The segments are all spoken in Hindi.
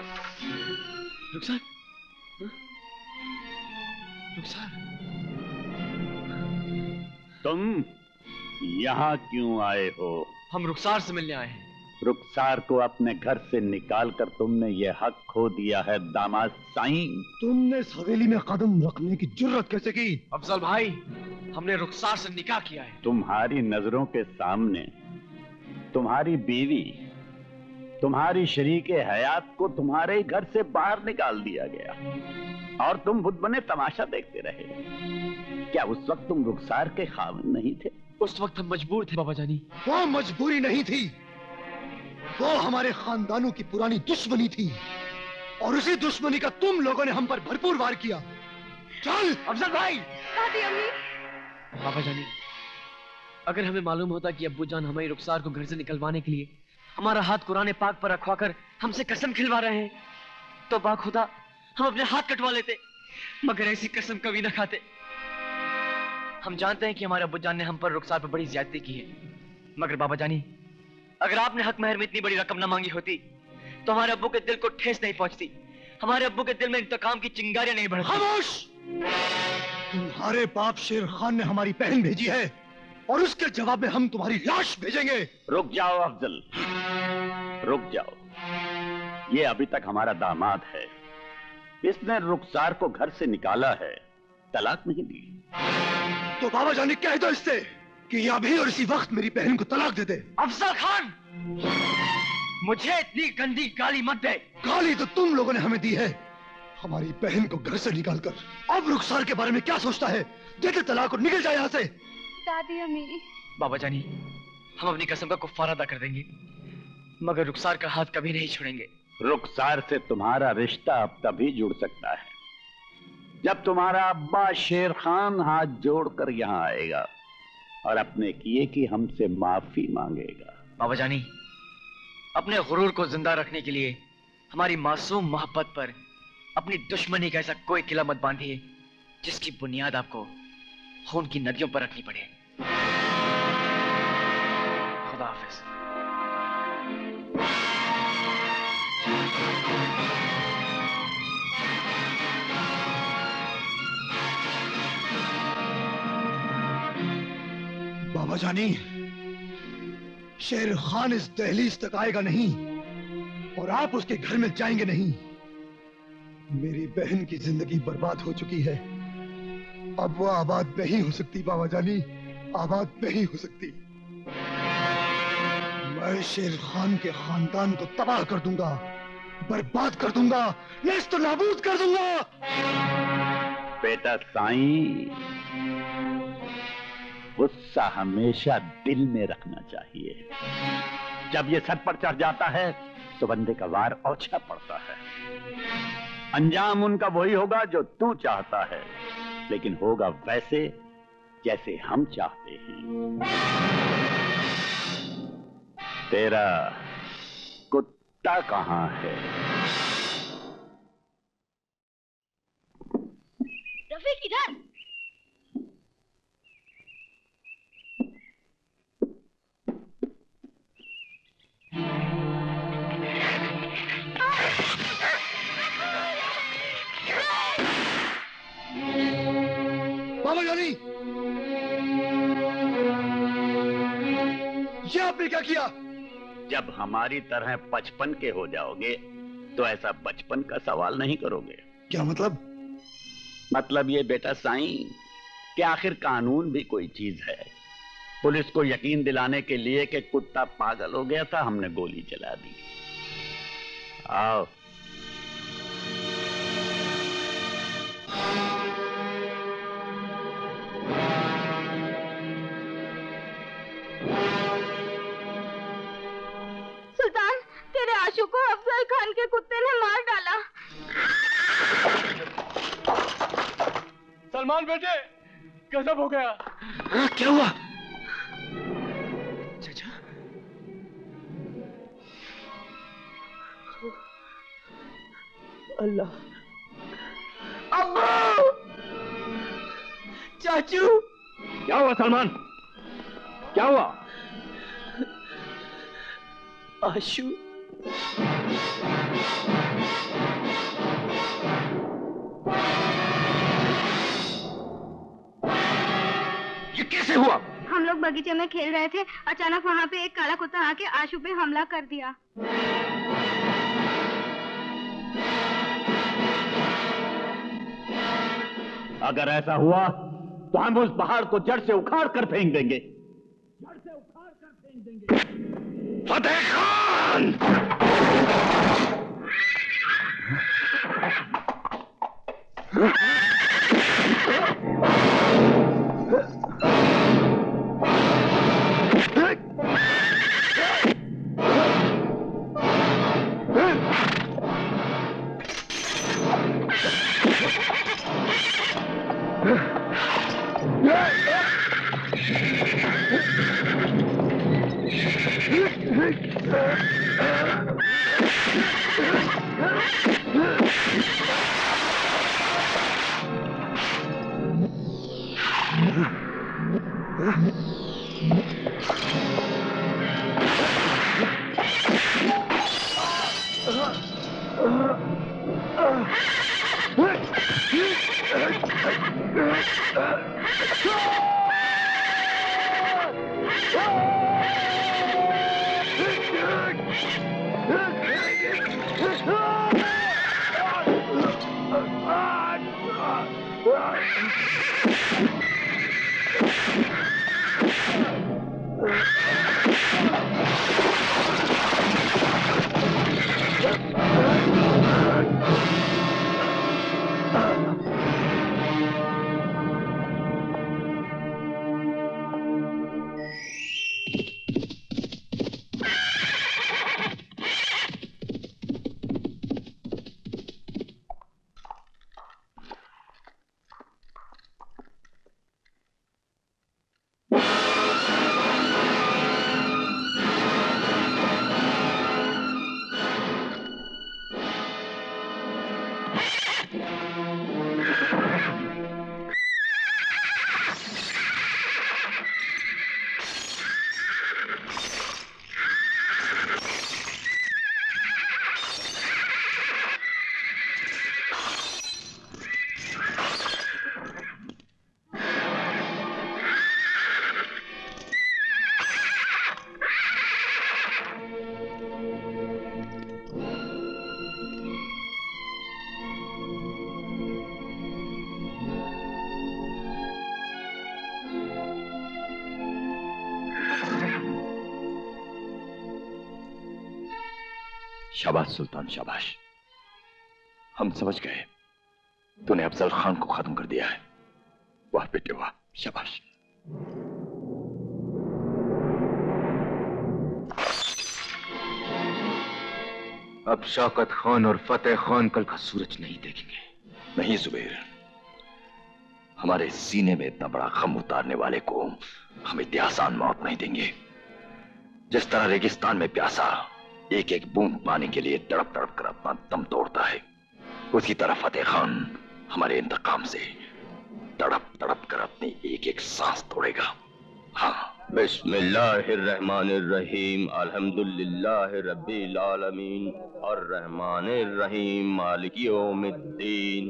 रुखसार, रुखसार, तुम यहाँ क्यों आए हो? हम रुखसार से मिलने आए हैं। रुखसार को अपने घर से निकालकर तुमने ये हक खो दिया है दामाद साईं। तुमने इस हवेली में कदम रखने की जुर्रत कैसे की? अफजल भाई, हमने रुखसार से निकाह किया है। तुम्हारी नजरों के सामने तुम्हारी बीवी, तुम्हारी शरीके हयात को तुम्हारे घर से बाहर निकाल दिया गया और तुम बुत बने तमाशा देखते रहे। क्या उस वक्त तुम रुखसार के खाविंद नहीं थे? उस वक्त हम मजबूर थे बाबा जानी। वो मजबूरी नहीं थी, वो हमारे खानदानों की पुरानी दुश्मनी थी और उसी दुश्मनी का तुम लोगों ने हम पर भरपूर वार किया। चल अफजल भाई। दादी अम्मी। बाबा जानी, अगर हमें मालूम होता कि अब्बू जान हमारी रुखसार को घर से निकलवाने के लिए हमारा हाथ कुरान पाक पर रखवाकर हमसे कसम खिलवा रहे हैं, तो बाखुदा हम अपने हाथ कटवा लेते, मगर ऐसी कसम कभी ना खाते। हम जानते हैं कि हमारे अब्बू जान ने हम पर रुखसार पर बड़ी ज्यादती की है, मगर बाबा जानी, अगर आपने हक महर में इतनी बड़ी रकम न मांगी होती तो हमारे अब्बू के दिल को ठेस नहीं पहुंचती, हमारे अब्बू के दिल में इंतकाम की चिंगारियां नहीं बढ़ती। खामोश! तुम्हारे बाप शेर खान ने हमारी बहन भेजी है और उसके जवाब में हम तुम्हारी लाश भेजेंगे। रुक जाओ अफजल, रुक जाओ। ये अभी तक हमारा दामाद है, इसने रुखसार को घर से निकाला है, तलाक नहीं दी। तो बाबा जानी कह दो इससे कि ये अभी और इसी वक्त मेरी बहन को तलाक दे दे। अफजल खान, मुझे इतनी गंदी गाली मत दे। गाली तो तुम लोगों ने हमें दी है, हमारी बहन को घर से निकालकर। अब रुखसार के बारे में क्या सोचता है? दे दे तलाक और निकल जाए यहाँ से। दादी अम्मी। बाबा जानी, हम अपनी कसम का कुफ्फारा अदा कर देंगे, मगर रुखसार का हाथ कभी नहीं छोड़ेंगे। रुखसार से तुम्हारा रिश्ता अब तभी जुड़ सकता है जब तुम्हारा अब्बा शेर खान हाथ जोड़कर यहाँ आएगा और अपने किए की हमसे माफी मांगेगा। बाबा जानी, अपने गुरूर को जिंदा रखने के लिए हमारी मासूम मोहब्बत पर अपनी दुश्मनी का ऐसा कोई किला मत बांधिए जिसकी बुनियाद आपको खून की नदियों पर रखनी पड़े। खुदा हाफिज। बाबा जानी, शेर खान इस दहलीज तक आएगा नहीं और आप उसके घर में जाएंगे नहीं। मेरी बहन की जिंदगी बर्बाद हो चुकी है, अब वो आबाद नहीं हो सकती। बाबा जानी, आबाद नहीं हो सकती। मैं शेर खान के खानदान को तबाह कर दूंगा, बर्बाद कर दूंगा, नेस्त नाबूद कर दूंगा। बेटा साईं, गुस्सा हमेशा दिल में रखना चाहिए। जब ये सर पर चढ़ जाता है तो बंदे का वार औछा पड़ता है। अंजाम उनका वही होगा जो तू चाहता है, लेकिन होगा वैसे जैसे हम चाहते हैं। तेरा कुत्ता कहाँ है? रफीक इधर। बाबा जानी, ये आपने क्या किया? जब हमारी तरह 55 के हो जाओगे तो ऐसा बचपन का सवाल नहीं करोगे। क्या मतलब? मतलब ये बेटा साईं कि आखिर कानून भी कोई चीज है। पुलिस को यकीन दिलाने के लिए कि कुत्ता पागल हो गया था, हमने गोली चला दी। आओ। सुल्तान, तेरे आशू को अफजल खान के कुत्ते ने मार डाला। सलमान बेटे, गजब हो गया। हाँ, क्या हुआ? चाचा, अल्लाह। अब्बू, चाचू। क्या हुआ सलमान? क्या हुआ? आशू कैसे हुआ? हम लोग बगीचे में खेल रहे थे, अचानक वहाँ पे एक काला कुत्ता आके आशु पे हमला कर दिया। अगर ऐसा हुआ तो हम उस पहाड़ को जड़ से उखाड़ कर फेंक देंगे। फतेह खान! शाबाश सुल्तान, शाबाश। हम समझ गए तूने अफजल खान को खत्म कर दिया है। वाह बेटे वाह, शाबाश। अब शौकत खान और फतेह खान कल का सूरज नहीं देखेंगे। नहीं जुबैर, हमारे सीने में इतना बड़ा गम उतारने वाले को हम इतनी आसान मौत नहीं देंगे। जिस तरह रेगिस्तान में प्यासा एक एक बूंद पानी के लिए तड़प तड़प कर अपना दम तोड़ता है, उसी तरह फतेह खान हमारे इंतकाम से तड़प तड़प कर अपनी एक एक सांस तोड़ेगा। हाँ। बिस्मिल्लाहिर्रहमानिर्रहीम, अल्हम्दुलिल्लाहि रब्बिल आलमीन, अर्रहमानिर्रहीम, मालिकी यौमिद्दीन।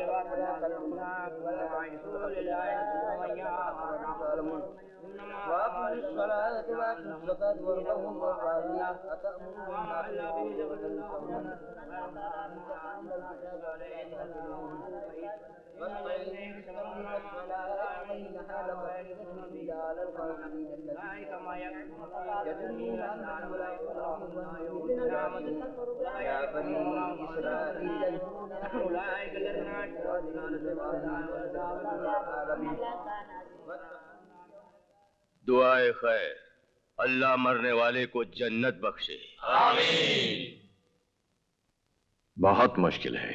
दुआए खैर, अल्लाह मरने वाले को जन्नत बख्शे। आमीन। बहुत मुश्किल है।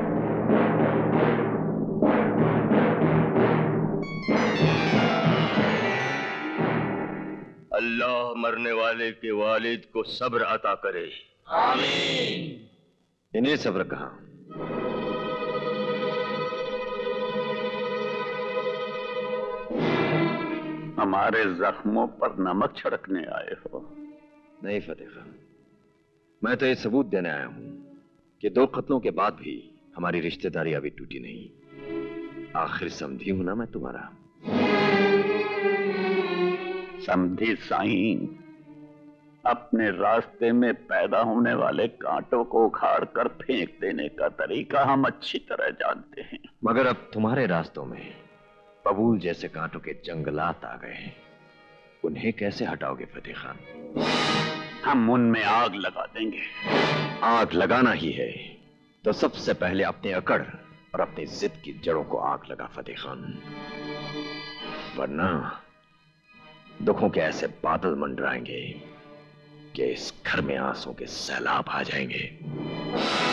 अल्लाह मरने वाले के वालिद को सब्र अता करे। आमीन। इन्हें सब्र कहाँ? हमारे जख्मों पर नमक छिड़कने आए हो? नहीं फतेह खान, मैं तो ये सबूत देने आया हूं कि 2 कत्लों के बाद भी हमारी रिश्तेदारी अभी टूटी नहीं। आखिर समझी हूं ना मैं तुम्हारा। समझी साईं, अपने रास्ते में पैदा होने वाले कांटों को उखाड़ कर फेंक देने का तरीका हम अच्छी तरह जानते हैं। मगर अब तुम्हारे रास्तों में बबूल जैसे कांटों के जंगलात आ गए हैं, उन्हें कैसे हटाओगे फतेह खान? हम उनमें आग लगा देंगे। आग लगाना ही है तो सबसे पहले अपने अकड़ और अपनी जिद की जड़ों को आग लगा फतेह खान, वरना दुखों के ऐसे बादल मंडराएंगे कि इस घर में आंसू के सैलाब आ जाएंगे।